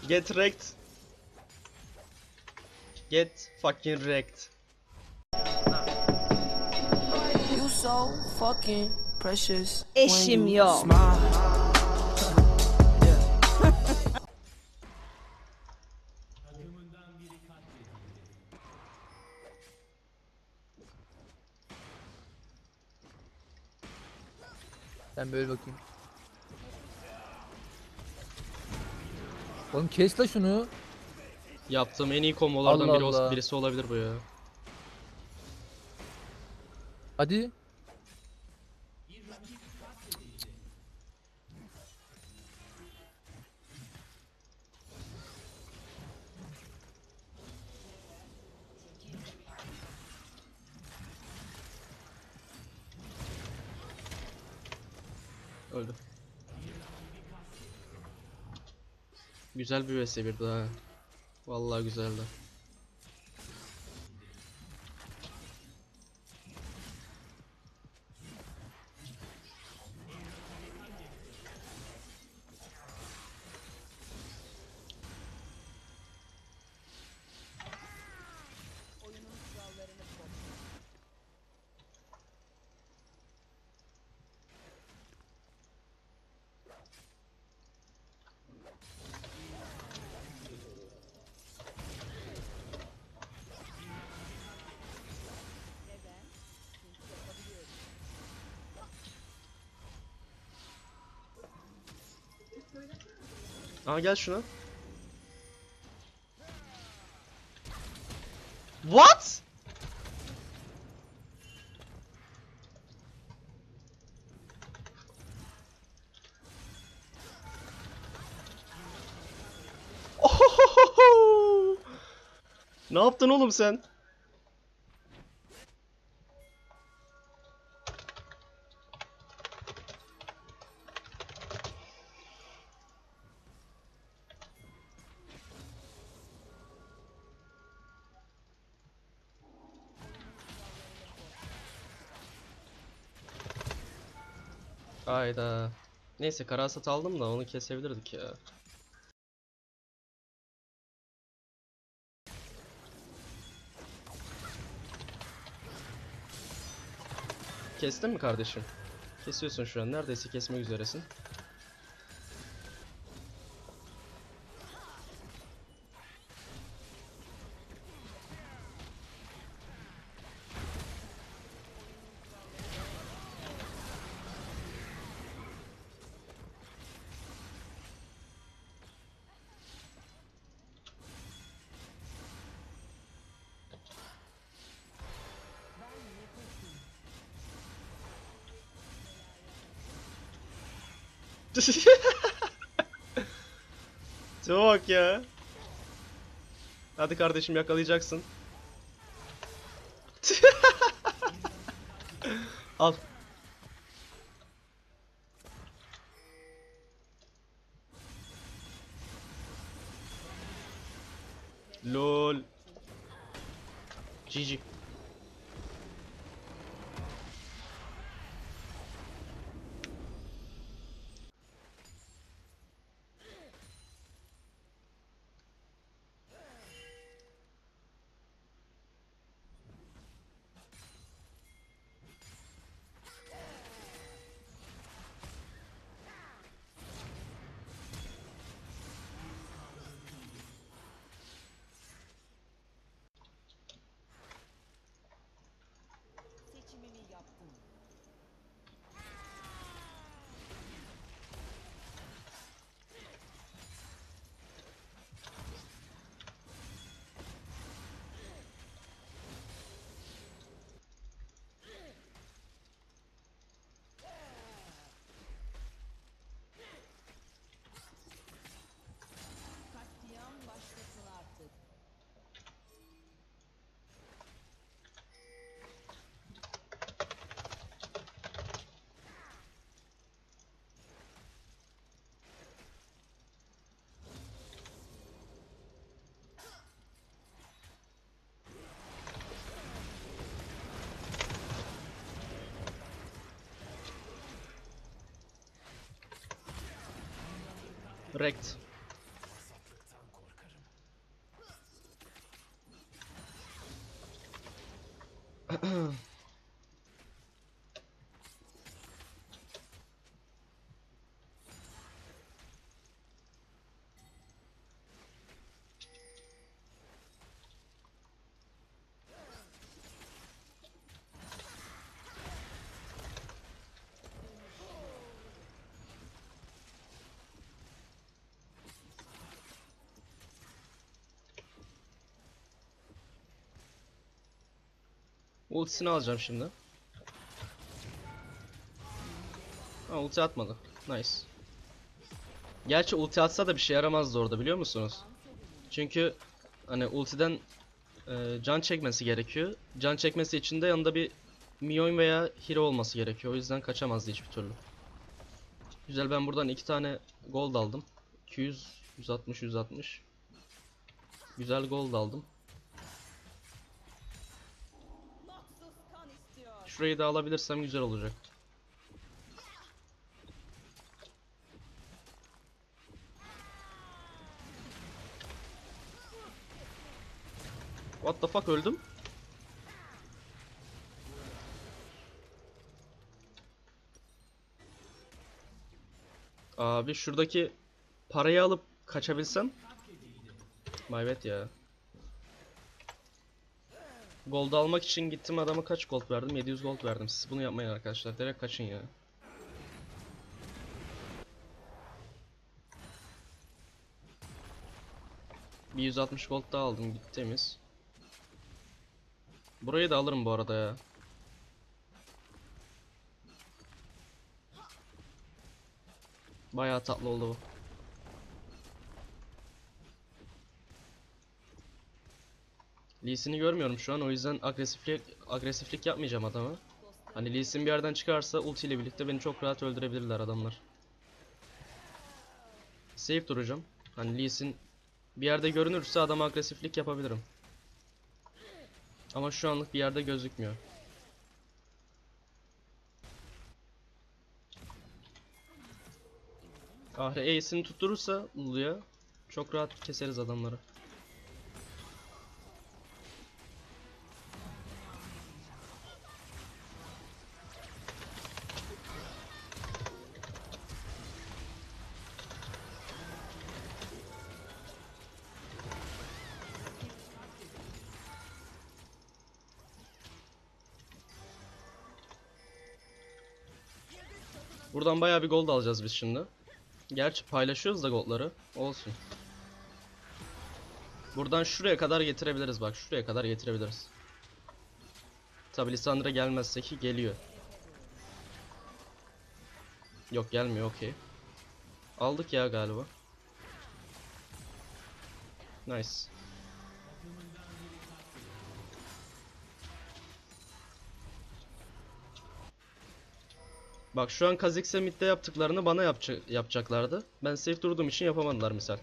Get wrecked. Get fucking wrecked. You so fucking precious. Eşim yok. Sen böyle bakayım. Oğlum kes la şunu. Yaptığım en iyi kombolardan Allah Allah. birisi olabilir bu ya. Hadi. Öldü. Güzel bir vs1 daha. Vallahi güzeldi. Aa gel şuna. What? Ohohoho! Ne yaptın oğlum sen? Hayda. Neyse karasat aldım da onu kesebilirdik ya. Kestin mi kardeşim? Kesiyorsun şu an. Neredeyse kesmek üzeresin. Tipe bak ya. Hadi kardeşim yakalayacaksın. Al. Lol. GG. Seçimini yaptım. Katliam başlasın artık. Wrecked. Ultisini alacağım şimdi. Ha, ulti atmadı. Nice. Gerçi ulti atsa da bir şey yaramazdı orada, biliyor musunuz? Çünkü hani ultiden can çekmesi gerekiyor. Can çekmesi için de yanında bir minyon veya hero olması gerekiyor. O yüzden kaçamazdı hiçbir türlü. Güzel, ben buradan 2 tane gold aldım. 200, 160, 160. Güzel gold aldım. Noxus kan istiyor. Şurayı da alabilirsem güzel olacak. What the fuck, öldüm. Abi şuradaki parayı alıp kaçabilsem. My bad ya. Gold almak için gittim, adama kaç gold verdim? 700 gold verdim. Siz bunu yapmayın arkadaşlar. Direkt kaçın ya. Bir 160 gold daha aldım. Gitti temiz. Burayı da alırım bu arada ya. Bayağı tatlı oldu bu. Lee Sin'i görmüyorum şu an, o yüzden agresiflik yapmayacağım adama. Hani Lee Sin bir yerden çıkarsa ulti ile birlikte beni çok rahat öldürebilirler adamlar. Safe duracağım. Hani Lee Sin bir yerde görünürse adama agresiflik yapabilirim. Ama şu anlık bir yerde gözükmüyor. Ahri Ace'ini tutturursa Lulu'ya çok rahat keseriz adamları. Buradan bayağı bir gold alacağız biz şimdi. Gerçi paylaşıyoruz da goldları. Olsun. Buradan şuraya kadar getirebiliriz, bak şuraya kadar getirebiliriz. Tabi Lissandra gelmezse, ki geliyor. Yok, gelmiyor, okey. Aldık ya galiba. Nice. Bak şu an Kha'Zix'e midde yaptıklarını bana yapacaklardı. Ben safe durduğum için yapamadılar misal.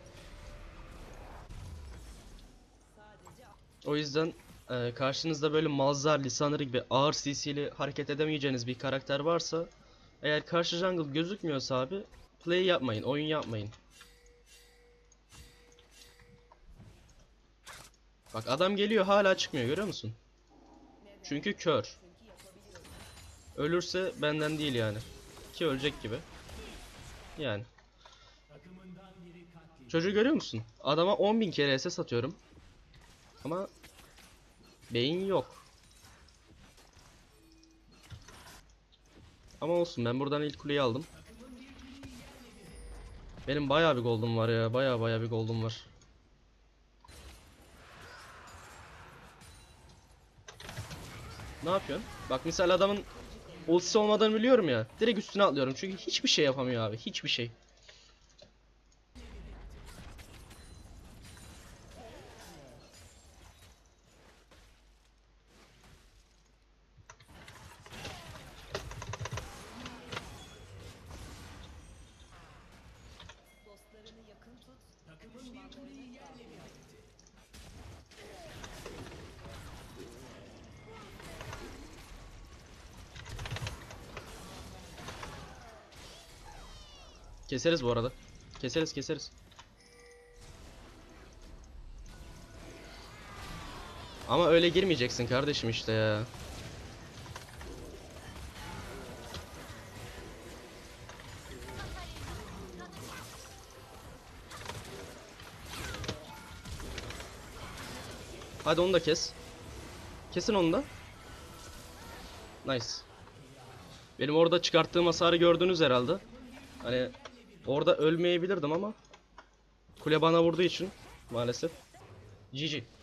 O yüzden karşınızda böyle Malzar, Lissandra gibi ağır CC'li hareket edemeyeceğiniz bir karakter varsa, eğer karşı jungle gözükmüyorsa abi, play yapmayın, oyun yapmayın. Bak adam geliyor, hala çıkmıyor, görüyor musun? Çünkü kör. Ölürse benden değil yani. Ki ölecek gibi. Yani. Çocuğu görüyor musun? Adama 10.000 kere SS atıyorum. Ama beyin yok. Ama olsun, ben buradan ilk kuleyi aldım. Benim bayağı bir gold'um var ya. Bayağı bir gold'um var. Ne yapıyorsun? Bak misal adamın ultisi olmadığını biliyorum ya. Direkt üstüne atlıyorum. Çünkü hiçbir şey yapamıyor abi. Hiçbir şey. Dostlarını yakın tut. Düşmanlarını yerle bir et. Keseriz bu arada. Keseriz. Ama öyle girmeyeceksin kardeşim işte ya. Hadi onu da kes. Kesin onu da. Nice. Benim orada çıkarttığım hasarı gördünüz herhalde. Hani orada ölmeyebilirdim ama kule bana vurduğu için maalesef. GG.